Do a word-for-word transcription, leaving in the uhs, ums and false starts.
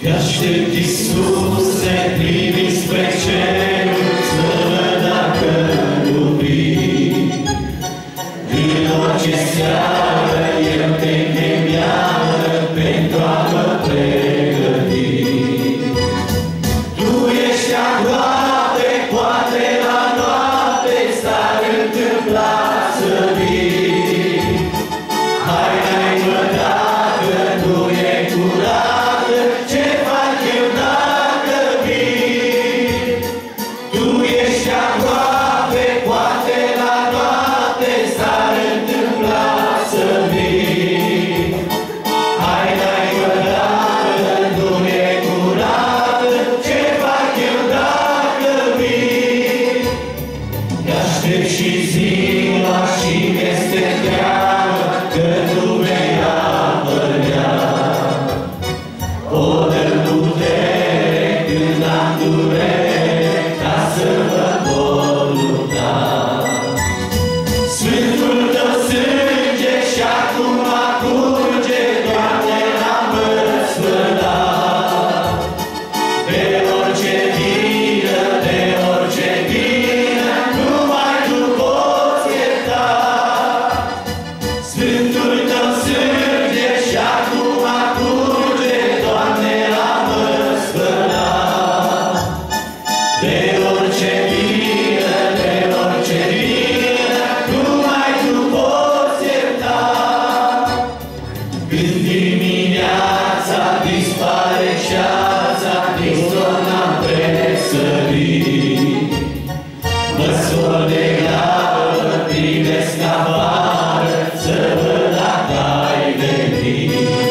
Te aștept, Iisuse, privind spre cer, să văd dacă nu vii. În orice seară eu te chem iară pentru a mă pregăti. Tu ești aproape, poate la noapte s-ar întâmpla să vii. Haina-i-mă dacă nu e curată, ce fac eu dacă vii? Tu ești aproape, poate la noapte s-ar întâmpla să vii. Haina-i-mă dacă nu e curată, ce fac eu dacă vii? Te aștept și ziua și mi-este teamă că tu vei apărea. O dă-mi putere când am durere, ca să vă pot lupta. Sfântul Tău sânge și acum curge, Doamne, la măsmăla. De orice vină, de orice vină, numai Tu poți ierta. Sfântul Tău sânge și acum curge, Doamne, la măsmăla. De orice vină, de orice vină, numai Tu poți ierta. Când dimineața dispare ceața, din somn am presărit. Mă scol de grabă, privesc afară, să văd dacă ai venit.